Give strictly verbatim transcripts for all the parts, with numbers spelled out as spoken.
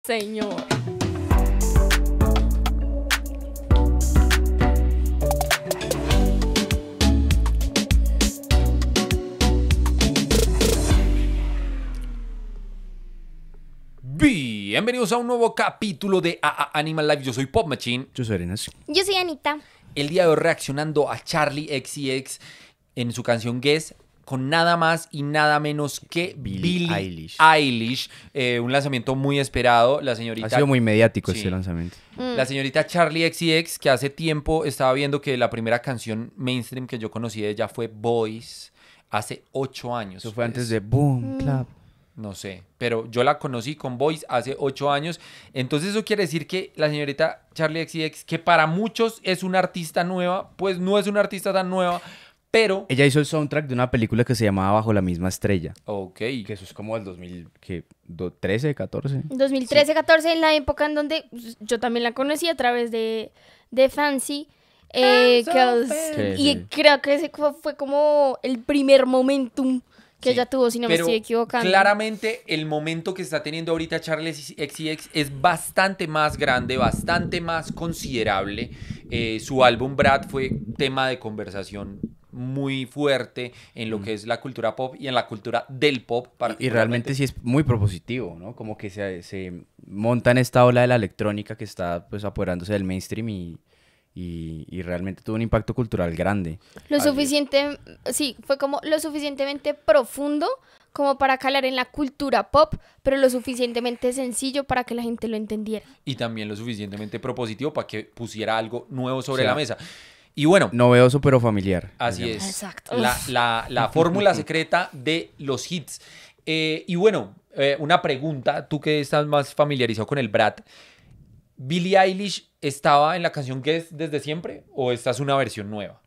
Señor. Bienvenidos a un nuevo capítulo de A A Animal Life. Yo soy Pop Machine. Yo soy Arenas. Yo soy Anita. El día de hoy reaccionando a Charli X C X en su canción Guess, con nada más y nada menos que Billie Billie Eilish. Eilish. Eh, un lanzamiento muy esperado. La señorita... Ha sido muy mediático Sí. este lanzamiento. La señorita Charli X C X, que hace tiempo estaba viendo que la primera canción mainstream que yo conocí de ella fue Boys, hace ocho años. Eso fue antes Es- de Boom Clap. No sé, pero yo la conocí con Boys hace ocho años. Entonces eso quiere decir que la señorita Charli X C X, que para muchos es una artista nueva, pues no es una artista tan nueva, pero... Ella hizo el soundtrack de una película que se llamaba Bajo la misma estrella. Ok. Que eso es como del dos mil trece, catorce. dos mil trece catorce, en la época en donde pues, yo también la conocí a través de, de Fancy. eh, que- Sí, y sí. creo que ese fue, fue como el primer momentum que Sí, ella tuvo, si no me pero estoy equivocando. claramente el momento que está teniendo ahorita Charli X C X es bastante más grande, bastante más considerable. Eh, su álbum Brad fue tema de conversación muy fuerte en lo que es la cultura pop y en la cultura del pop. Y realmente sí es muy propositivo, ¿no? Como que se, se monta en esta ola de la electrónica que está pues apoderándose del mainstream y, y, y realmente tuvo un impacto cultural grande. Lo Así es. suficiente, sí, fue como lo suficientemente profundo como para calar en la cultura pop, pero lo suficientemente sencillo para que la gente lo entendiera. Y también lo suficientemente propositivo para que pusiera algo nuevo sobre O sea, la mesa. Y bueno, Novedoso pero familiar. así digamos. es. Exacto. La, la, la fórmula secreta de los hits. Eh, y bueno, eh, una pregunta, tú que estás más familiarizado con el Brad. ¿Billie Eilish estaba en la canción Guess desde siempre o esta es una versión nueva?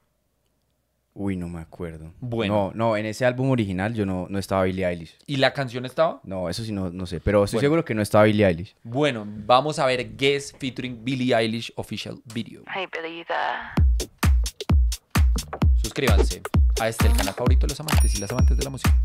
Uy, no me acuerdo. Bueno. No, no, en ese álbum original yo no, no estaba Billie Eilish. ¿Y la canción estaba? No, eso sí no, no sé, pero estoy Bueno. seguro que no estaba Billie Eilish. Bueno, vamos a ver Guess featuring Billie Eilish Official Video. Hey Billy, you there? Suscríbanse a este, el canal favorito de los amantes y las amantes de la música.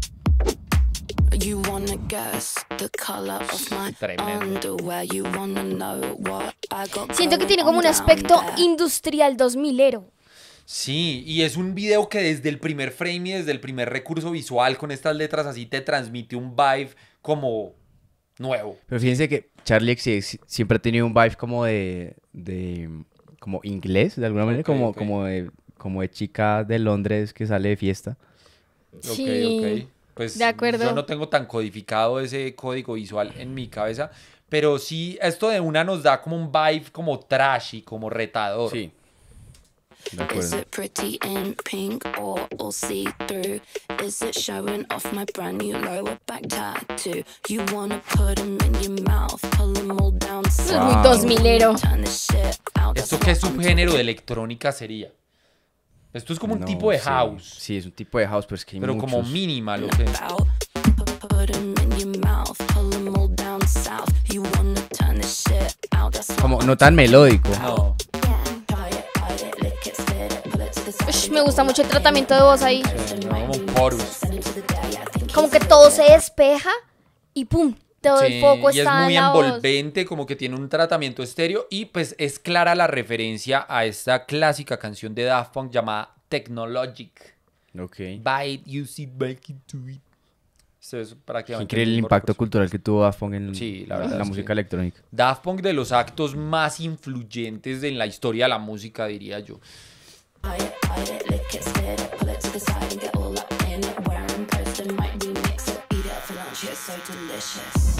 You wanna guess the color of my Tremendo. underwear? You wanna know what I got? Siento que going tiene como on un aspecto down there? industrial dos milero. Sí, y es un video que desde el primer frame y desde el primer recurso visual con estas letras así te transmite un vibe como nuevo. Pero fíjense que Charli X C X siempre ha tenido un vibe como de, de como inglés, de alguna manera, Ok, como, ok. como, de, como de chica de Londres que sale de fiesta. Sí, ok, ok. Pues de acuerdo. yo no tengo tan codificado ese código visual en mi cabeza, pero sí, esto de una nos da como un vibe como trashy, como retador. Sí. De Is acuerdo. it pretty in pink or all see through? Is it showing off my brand new lower back tattoo? You wanna put them in your mouth, pull them all down. Eso es Wow. muy dos milero. Turn this shit out. ¿Esto that's qué what I'm subgénero de doing. electrónica sería? Esto es como un No tipo de sé. house, Sí, es un tipo de house, pero es que hay pero como muchos. minimal. ¿O qué? About. Put them in your mouth, pull them all down south. You wanna turn this shit out. That's what Como I'm no tan melódico. No, Try it, bite it, lick it, spit it, pull it to the side. Ush, me gusta mucho el tratamiento de voz ahí. sí, no, como un chorus. Send it to the day, I think Como que todo se despeja y pum, todo el Sí, foco y es está muy en la voz. envolvente, como que tiene un tratamiento estéreo y pues es clara la referencia a esta clásica canción de Daft Punk llamada Technologic. Ok. Buy it, use it, make it, do it. Esto es prácticamente Increíble el mismo impacto recurso. cultural que tuvo Daft Punk en Sí, la la, verdad la es música que- electrónica. Daft Punk de los actos más influyentes en la historia de la música, diría yo. bite it, bite it, lick it, spit it, pull it to the side and get all up in it. Wear and post and might remix it. Eat it for lunch, it's so delicious.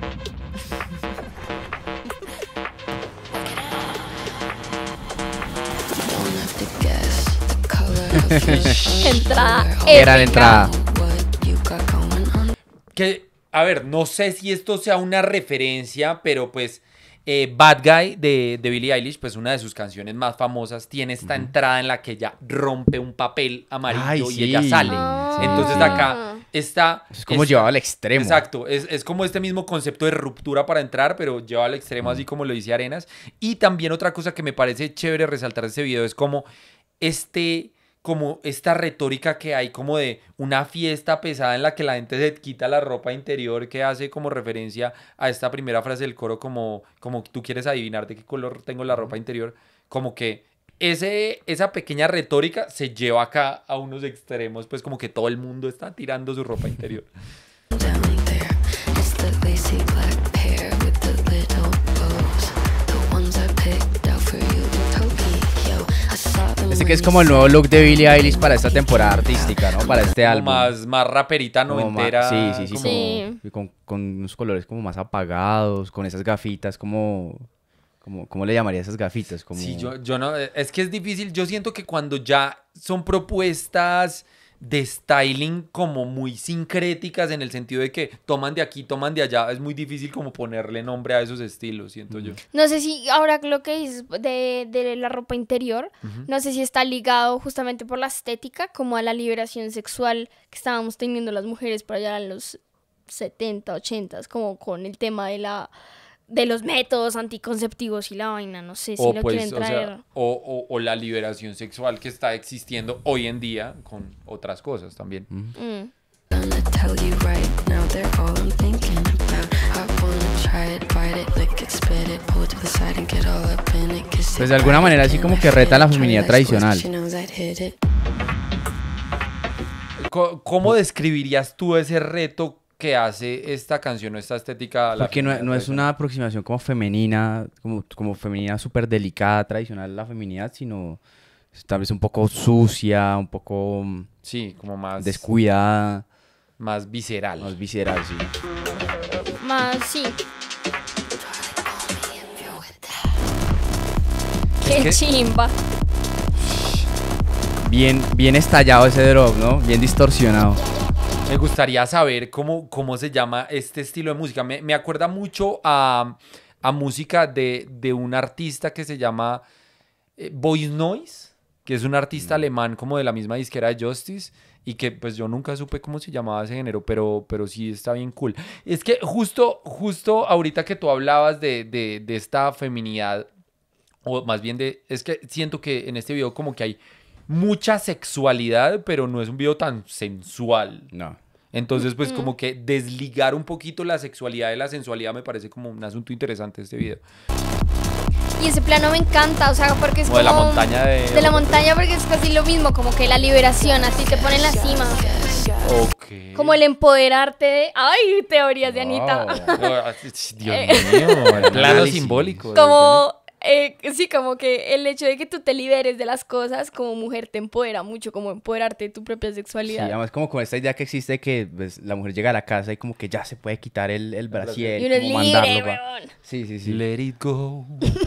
Don't have to guess the color of your Entrada Gran épica. entrada. what you got going on. Que, a ver, no sé si esto sea una referencia, pero pues eh, Bad Guy de, de Billie Eilish, pues una de sus canciones más famosas, tiene esta entrada en la que ella rompe un papel amarillo Ay, y sí. ella sale. Ah. Entonces Sí. acá está... Es como esta- llevado al extremo. Exacto, es, es como este mismo concepto de ruptura para entrar, pero lleva al extremo así como lo dice Arenas. Y también otra cosa que me parece chévere resaltar de este video es como este como esta retórica que hay como de una fiesta pesada en la que la gente se quita la ropa interior, que hace como referencia a esta primera frase del coro, como, como tú quieres adivinar de qué color tengo la ropa interior, como que ese, esa pequeña retórica se lleva acá a unos extremos, pues como que todo el mundo está tirando su ropa interior. Down there, it's the lacy black pair with the little bows. The ones I picked out for you in Tokyo. I saw them Este que when es como you el nuevo said look de Billie Eilish para esta temporada artística, ¿no? Para este Como álbum. más, más raperita Como ma- noventera. sí, sí, sí, como- Sí. como- Con, con unos colores como más apagados, con esas gafitas como... como ¿Cómo le llamaría esas gafitas? Como... Sí, yo, yo no, es que es difícil, yo siento que cuando ya son propuestas de styling como muy sincréticas en el sentido de que toman de aquí, toman de allá, es muy difícil como ponerle nombre a esos estilos, siento yo. No sé si ahora lo que dices de, de la ropa interior, no sé si está ligado justamente por la estética, como a la liberación sexual que estábamos teniendo las mujeres por allá en los setenta, ochenta, como con el tema de la de los métodos anticonceptivos y la vaina, no sé si O lo pues, quieren o, traer. sea, o, o- o la liberación sexual que está existiendo hoy en día con otras cosas también. Mm. gonna tell you right now, they're all I'm thinking about. I wanna try it, bite it, lick it, spit it, pull it to the side and get all up in it. Kiss it, Pues de alguna bite manera it, así in como my que reta head, la try feminidad like squeeze, tradicional. she knows I'd hit it. Co- ¿Cómo describirías tú ese reto que hace esta canción o esta estética? a la Porque no, feminidad no es tradicional? una aproximación como femenina, como, como femenina súper delicada, tradicional la feminidad, sino es tal vez un poco sucia, un poco mm, Sí, como más, descuidada, más visceral. más visceral, sí. Más, sí. Qué que- chimba. Bien, bien estallado ese drop, ¿no? Bien distorsionado. Me gustaría saber cómo, cómo se llama este estilo de música. Me, me acuerda mucho a, a música de, de un artista que se llama eh, Voice Noise, que es un artista alemán como de la misma disquera de Justice y que pues yo nunca supe cómo se llamaba ese género, pero, pero sí está bien cool. Es que justo, justo ahorita que tú hablabas de, de, de esta feminidad, o más bien de, es que siento que en este video como que hay mucha sexualidad, pero no es un video tan sensual. No. Entonces, pues como que desligar un poquito la sexualidad de la sensualidad me parece como un asunto interesante este video. Y ese plano me encanta, o sea, porque es Como como... de la montaña de... De la montaña, porque es casi lo mismo, como que la liberación, así te pone en la cima. Ok. Como el empoderarte de... ¡Ay! Teorías de Anita. Oh, Dios Eh. mío, el plano Análisis. simbólico. Como... eh, sí, como que el hecho de que tú te liberes de las cosas como mujer te empodera mucho, como empoderarte de tu propia Sí, sexualidad. además como con esta idea que existe que pues, la mujer llega a la casa y como que ya se puede quitar el, el brasier, y uno es como libre, mandarlo pa- weón. Sí, sí, sí. Let it go.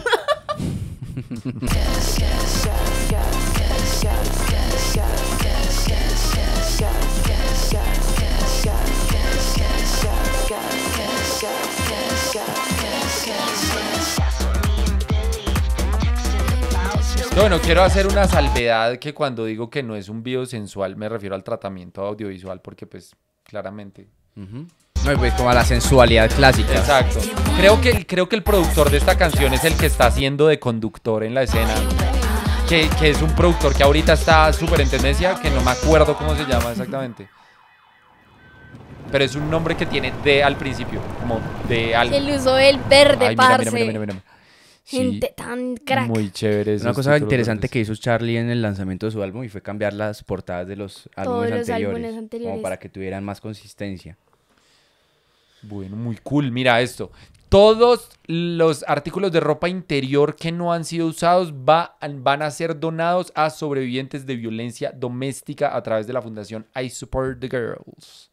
Bueno, quiero hacer una salvedad que cuando digo que no es un video sensual me refiero al tratamiento audiovisual porque pues claramente. Ujú. No, y pues como a la sensualidad clásica. Exacto. Creo que, creo que el productor de esta canción es el que está haciendo de conductor en la escena. Que, que es un productor que ahorita está súper en tendencia, que no me acuerdo cómo se llama exactamente. Pero es un nombre que tiene D al principio, como de algo. El uso del verde, Ay, mira, parce. mira, mira, mira, mira. Sí, Gente tan crack. muy chévere. Una esos cosa títulos interesante verdes. que hizo Charlie en el lanzamiento de su álbum y fue cambiar las portadas de los álbumes, los anteriores, álbumes anteriores. como para que tuvieran más consistencia. Bueno, muy cool. Mira esto. Todos los artículos de ropa interior que no han sido usados va- van a ser donados a sobrevivientes de violencia doméstica a través de la fundación I Support the Girls.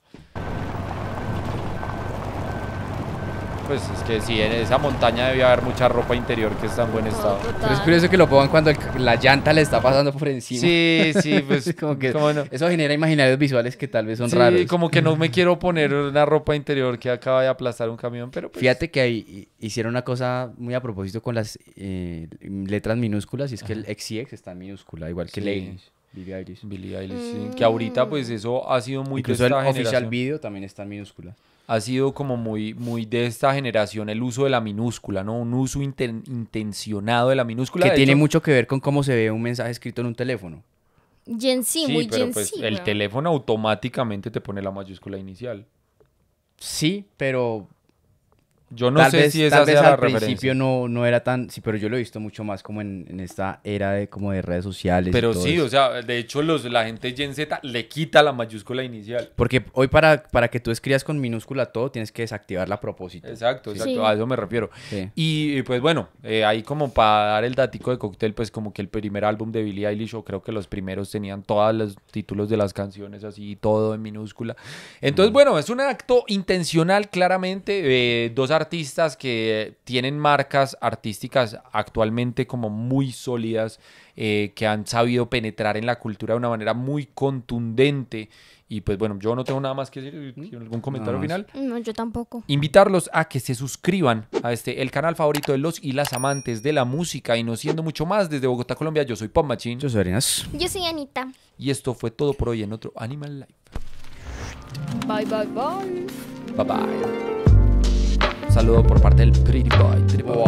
Pues es que sí, en esa montaña debía haber mucha ropa interior que está en buen estado. Total. Pero es curioso que lo pongan cuando el- la llanta le está pasando por encima. Sí, sí, pues como que cómo no. eso genera imaginarios visuales que tal vez son Sí, raros. como que no me quiero poner una ropa interior que acaba de aplastar un camión, pero pues... Fíjate que ahí hicieron una cosa muy a propósito con las eh, letras minúsculas y es que el X C X está en minúscula, igual que Sí. Ladies, Billie Eilish. Billie Eilish, sí, Mm. que ahorita pues eso ha sido muy Incluso de el esta oficial generación. video también está en minúscula. Ha sido como muy, muy de esta generación el uso de la minúscula, ¿no? Un uso inten- intencionado de la minúscula. Que De tiene hecho, mucho que ver con cómo se ve un mensaje escrito en un teléfono. Gen Z, Sí, muy pero Gen pues Z. el weón. teléfono automáticamente te pone la mayúscula inicial. Sí, pero Yo no tal sé vez, si esa tal vez sea la al referencia. principio no, no era tan... Sí, pero yo lo he visto mucho más como en, en esta era de como de redes sociales. y Pero todo sí, eso. o sea, de hecho los, la gente Gen Z le quita la mayúscula inicial. Porque hoy para, para que tú escribas con minúscula todo, tienes que desactivarla a propósito. Exacto, Sí. exacto, Sí. a eso me refiero. Sí. Y pues bueno, eh, ahí como para dar el datico de cóctel, pues como que el primer álbum de Billie Eilish, o creo que los primeros tenían todos los títulos de las canciones así, todo en minúscula. Entonces, bueno, es un acto intencional, claramente. eh, dos artistas que tienen marcas artísticas actualmente como muy sólidas, eh, que han sabido penetrar en la cultura de una manera muy contundente. Y pues bueno, yo no tengo nada más que decir. ¿Algún comentario Nada más. final? No, yo tampoco. Invitarlos a que se suscriban a este, el canal favorito de los y las amantes de la música. Y no siendo mucho más, desde Bogotá, Colombia, yo soy Pop Machine. Yo soy Arenas. Yo soy Anita. Y esto fue todo por hoy en otro Animal Life. Bye, bye, bye. Bye bye. Un saludo por parte del Pretty Boy. Pretty Boy.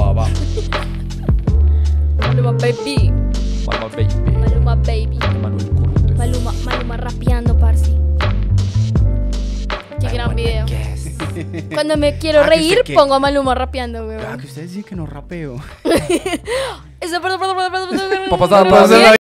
Maluma baby. Maluma Baby. Maluma baby. Manuel Cortés. Maluma, Maluma rapeando, parce. Qué gran video. Cuando me quiero Ah, que reír, usted que- pongo a Maluma rapeando, Ah, weón. que ustedes dicen que no rapeo. Eso, perdón, perdón, perdón, perdón, perdón, Pa' pasar, perdón, pa' pasar perdón. la